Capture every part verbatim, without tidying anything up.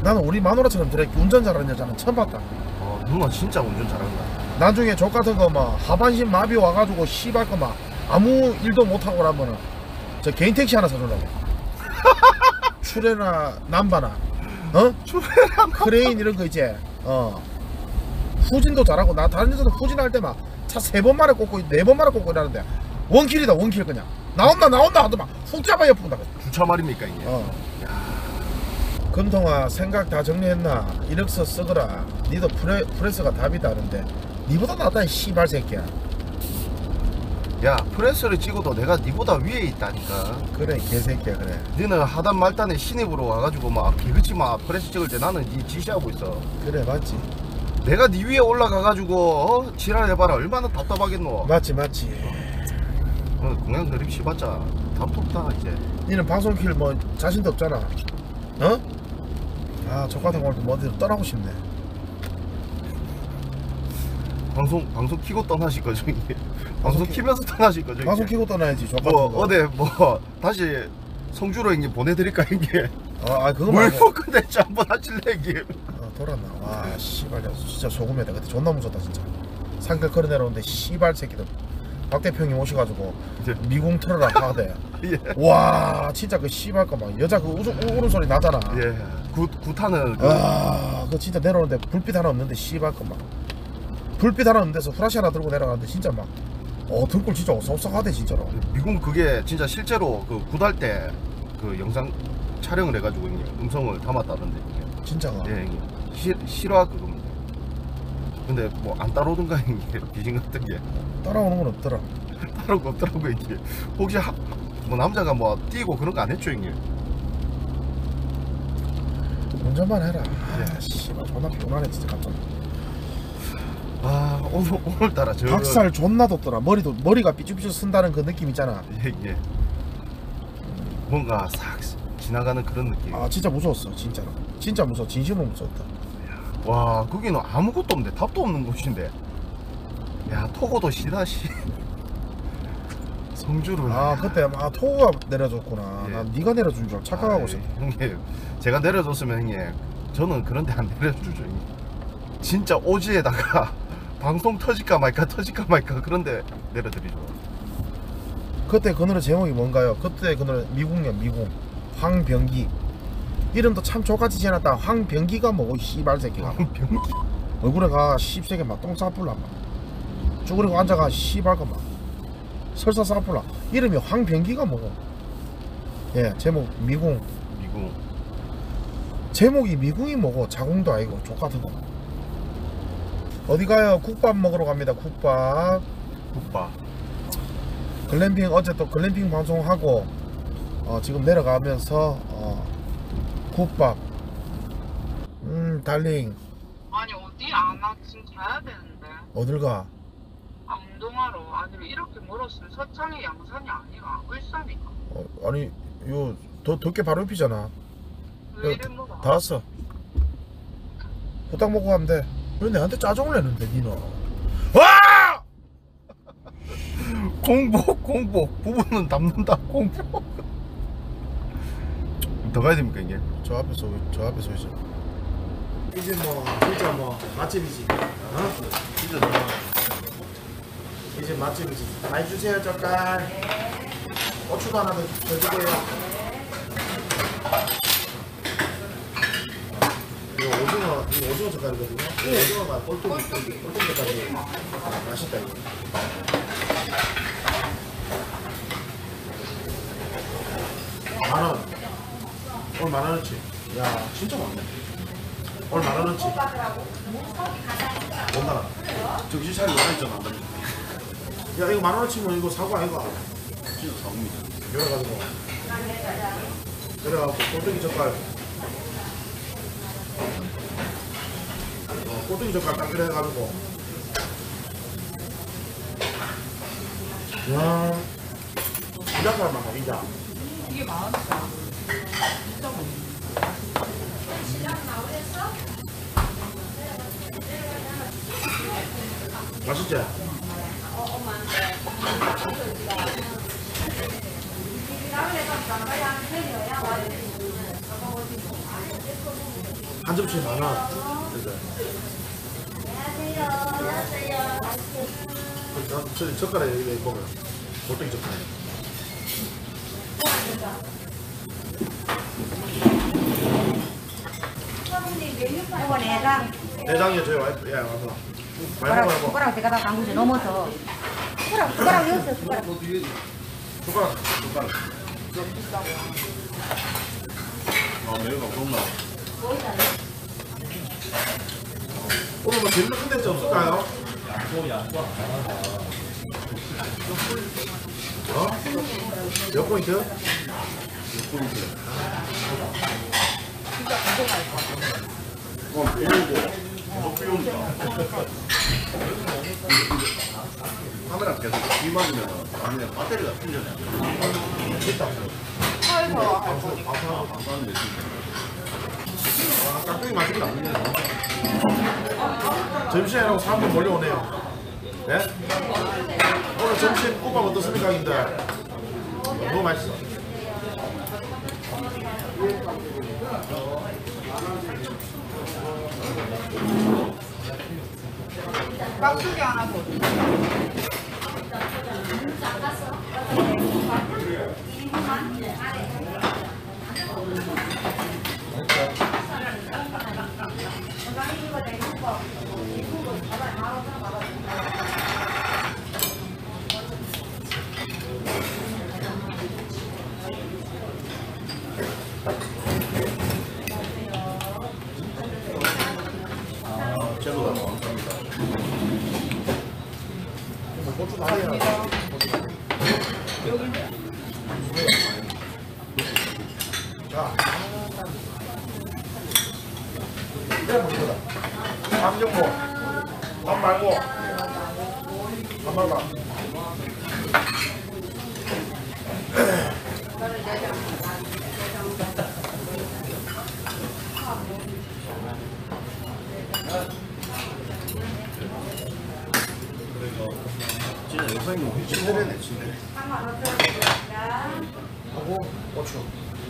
나는 우리 마누라처럼 저렇게 운전 잘하는 여자는 처음 봤다. 어, 누나 진짜 운전 잘한다. 나중에 족 같은 거 막 하반신 마비 와가지고 씨발 거 막 아무 일도 못하고 나면은 저 개인 택시 하나 사주려고. 출애나 남바나 어? 출애나 크레인 이런 거 이제 어 후진도 잘하고. 나 다른 데서도 후진할 때 막 차 세 번 만에 꽂고 네 번 만에 꽂고 이러는데 원킬이다 원킬. 그냥 나온다 나온다 하더만 훅 잡아 옆으로 나가. 주차 말입니까 이게? 어. 금통아 생각 다 정리했나? 이력서 쓰거라. 니도 프레, 프레스가 답이다 하는데 니보다 낫다 이 씨발 새끼야. 야 프레스를 찍어도 내가 니보다 위에 있다니까. 그래 개새끼야. 그래 니는 하단 말단에 신입으로 와가지고 막 개그치 막 프레스 찍을 때 나는 니 지시하고 있어. 그래 맞지 내가 니 위에 올라가가지고 어? 지랄해봐라 얼마나 답답하겠노. 맞지 맞지. 어, 공양 그립 씹었자 답도 없다 이제. 니는 방송킬 뭐 자신도 없잖아. 어? 아 저같은 거 뭐 어디로 떠나고 싶네. 방송 방송 키고 떠나실 거죠 이게? 방송 키- 키면서 떠나실 거죠 이게? 방송 키고 떠나야지. 저같은 뭐 거. 어디 뭐 다시 성주로 이제 보내드릴까 이게? 아, 아 그거 말고 물포 컨텐츠 한번 하실래 이게? 아, 돌았나. 와 씨발 야, 진짜 소금이다. 그때 존나 무섭다 진짜. 산길 걸어 내려오는데 씨발 새끼들 박 대표님 오셔가지고 이제 미궁 틀어라 하대. 예. 와 진짜 그 씨발 거막 여자 그 우르, 우는 소리 나잖아. 예. 구 구타는 그 아, 그 진짜 내려오는데 불빛 하나 없는데 씨발 거 막 불빛 하나 없는 데서 후라시 하나 들고 내려가는데 진짜 막 어 등골 진짜 오싹오싹하대 진짜로. 미국 그게 진짜 실제로 그 구달 때 그 영상 촬영을 해가지고 이제 음성을 담았다던데 이게. 진짜가. 예, 이게 실 실화 그겁니다. 근데 뭐 안 따라오던가 이게 귀신 같은 게 따라오는 건 없더라. 따라오고 없더라고 이게. 혹시 하, 뭐 남자가 뭐 뛰고 그런 거 안 했죠 이게? 운전만 해라. 아 씨발 존나 피곤하네 진짜 갑자기. 아 오늘 오늘따라 저 박살 존나 돋더라. 머리도 머리가 삐죽삐죽 쓴다는 그 느낌 있잖아. 예, 예. 뭔가 싹 지나가는 그런 느낌. 아 진짜 무서웠어 진짜로. 진짜 무서워. 진심으로 무서웠다. 와 거기는 아무것도 없는데 답도 없는 곳인데. 야 토고도 시다시 성주를. 아 그때 아 토우가 내려줬구나. 예. 난 네가 내려준 줄 알고 착각하고 있었다. 형님 제가 내려줬으면 형님 저는 그런 데 안 내려주죠 형님. 진짜 오지에다가 방송 터질까 말까 터질까 말까 그런데 내려드리죠. 그때 그 노래 제목이 뭔가요? 그때 그 노래 미궁이야 미궁. 황병기. 이름도 참 족같이 지어놨다. 황병기가 뭐고 씨발 새끼가. 병기. 얼굴에 가 씹새게 막 똥 싸풀라 막 쭈그리고 앉아가 씨발 거 막 설사 싸풀라. 이름이 황병기가 뭐고. 예 제목 미궁. 미국. 제목이 미궁이 뭐고 자궁도 아니고 족같은 거. 어디 가요? 국밥 먹으러 갑니다. 국밥. 국밥. 글램핑 어제 또 글램핑 방송하고 어, 지금 내려가면서 어, 국밥. 음 달링 아니 어디 안 와? 지금 가야 되는데. 어딜 가? 안동하러. 아니 이렇게 멀었으면 서창이 양산이 아니라 울산이가. 어, 아니 요 더 덥게 바로 옆이잖아. 왜 야, 이래 물어? 다 왔어. 후딱 먹고 가면 돼. 왜 내한테 짜증을 내는데 니는? 와! 공복 공복 부부는 담는다 공복. 더 가야 됩니까 이게? 저 앞에서 저 앞에서 있어. 이제 뭐 진짜 뭐 맛집이지. 어? 진짜 더. 이제 맛집이지. 많이 주세요 젓갈. 고추도 하나 더, 더 주고요. 이거 오징어, 이거 오징어 젓갈이거든요. 이 오징어가 꼴뚜기, 꼴뚜기, 꼴뚜기 젓갈이 맛있다 이거. 만 원. 오늘 만 원어치. 야, 진짜 많네. 오늘 만 원어치. 뭔가 정신 차리고 다니잖아. 안 다니고. 야, 이거 만 원어치면 이거 사고 아이가? 진짜 사고입니다. 그래가지고. 그래갖고 꼴뚜기 젓갈. 어, 꼴뚜기 젓갈 딱 그래 해가지고. 야, 이자갈만 먹이자. 이게 많았어. 진짜 많네. 맛있지? 한 접시 만 원. 그죠? 저 젓가락에 여기 보면 골뱅이 젓가락. 이거 내장. 내장이요 저희 와이프 예 와서. 많이 숟가락, 먹어요. 숟가락 제가 다 담그지 넘어서. 숟가락, 숟가락 여기 있어요, 숟가락. 숟가락 숟가락. 아 매우가 없나? 오늘 뭐 재밌는 컨텐츠 없을까요? 어? 몇 포인트? 몇 포인트? 어 비오고 계속 비오니까 카메라 계속 비 맞으면 아니면 배터리가 충전이 안 돼. 됐다. 차에서 방송 방송 방송하는데 진짜 아, 깍두기 맛있다. 점심이라고 사람들 몰려오네요. 네? 오늘 점심 국밥 어떻습니까, 님들? 너무 맛있어. 깍두기 하나 더. 아 제로다 감사합니다. 고추 다해요. 자, 이래 먹는 거다. 밥 넣고, 밥 말고, 밥 말고. 진짜 영상이 친데레네 친데레. 하고 고추.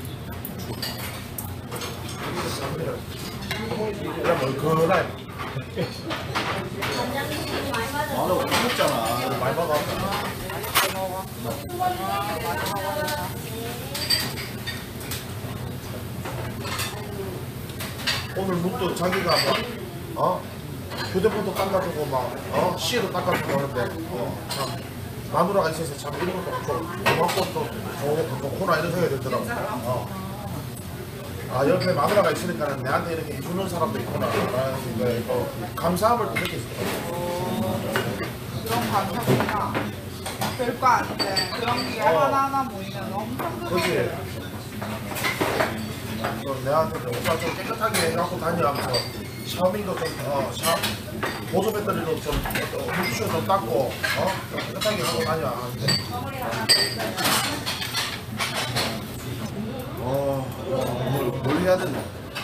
그냥 멀큰하게 마늘 못 먹잖아. 많이 먹어. 오늘 문득 자기가 막 어? 휴대폰도 닦아주고 막 어? 시에도 닦아주고 하는데 어, 참 마누라가 있어서 참 이런 것도 좀 고맙고 또 좋고 좋구나 이런 생각이 들더라고. 어. 아 옆에 마누라가 있으니까는 내한테 이렇게 해주는 사람도 있구나 라는 거에 또 감사함을 또 느꼈어요. 그런 감사구나. 별거 아닌데 그런 게 어. 하나하나 모이면 엄청 크게. 그렇지. 또 내한테 좀 오빠 좀 깨끗하게 해갖고 다니면서 샤워밍도 좀 어, 샤 보조 배터리도 좀 물티슈 좀 닦고 어 좀 깨끗하게 하고 다녀. 어, 뭘, 뭘 해야 되나?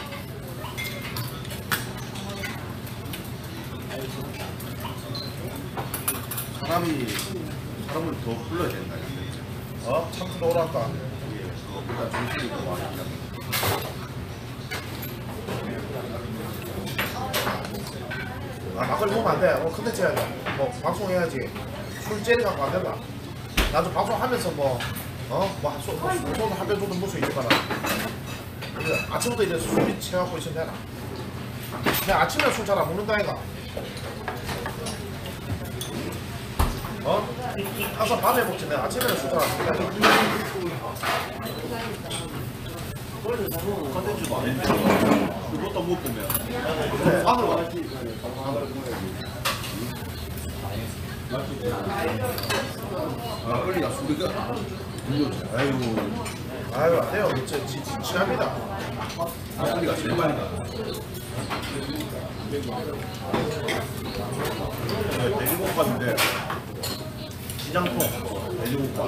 사람이 사람을 더 불러야 된다. 어 참치도 오랄까. 일단 정신이 더 많이 아 막걸리 먹으면 안 돼. 오늘 컨텐츠 해야지. 뭐 방송해야지. 술 째리 갖고 안 된다. 나도 방송하면서 뭐 어? 뭐 소, 뭐, 소주 한병 정도 먹을 수 있지만 이제 아침부터 이제 술이 채갖고 있으면 되나. 내가 아침에 술 잘 안 먹는다 아이가. 어? 항상 밤에 먹지 내가 아침에는 술 잘 안 먹는다 컨텐츠도 안 했는데 그것도 못 보면 그래. 안으로 와. 아, 빨리 나 소리가 아이고 아유 안 돼요. 저 지, 지, 지갑니다. 소리가 제일 많이 나. 돼지국밥인데 시장통 돼지국밥.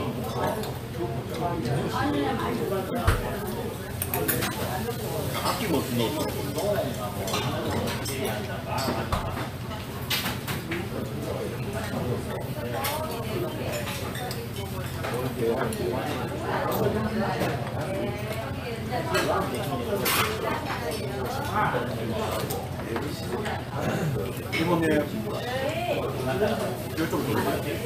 아낌없이 넣었어. 이번에 이쪽 돌려.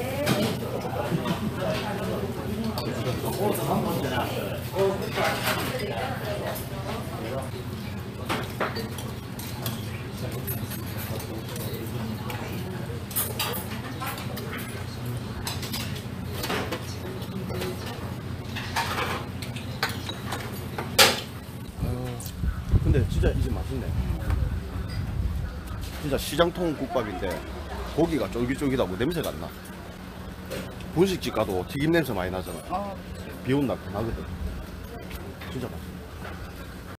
근데 진짜 이 집 맛있네. 진짜 시장통 국밥인데 고기가 쫄깃쫄깃하고 냄새가 안 나. 분식집 가도 튀김 냄새 많이 나잖아. 비 온다 나거든. 진짜 맛있어.